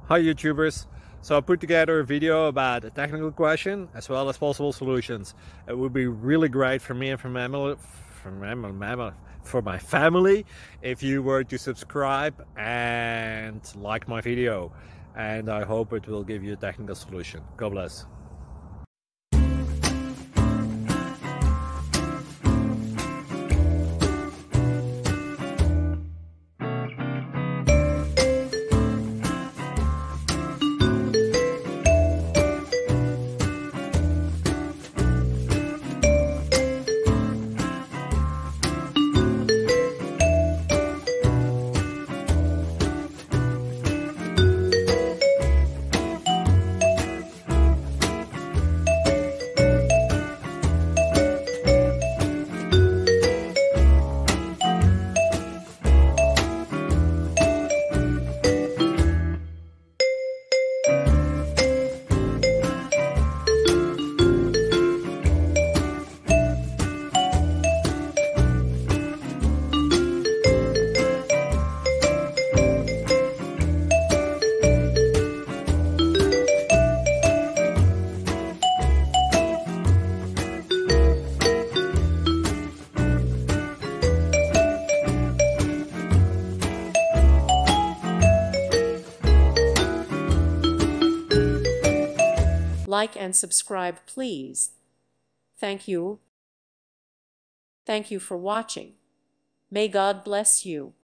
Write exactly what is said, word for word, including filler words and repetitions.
Hi YouTubers! So I put together a video about a technical question as well as possible solutions. It would be really great for me and for my family, for my, for my family if you were to subscribe and like my video. And I hope it will give you a technical solution. God bless. Like and subscribe, please. Thank you. Thank you for watching. May God bless you.